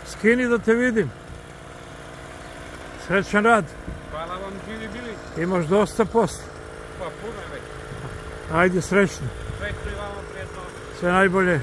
Skini da te vidim. Srećan rad. Hvala vam, živi bili. Imaš dosta posla. Pa puno je već. Ajde, srećno. Srećno i vama, prijetno. Sve najbolje.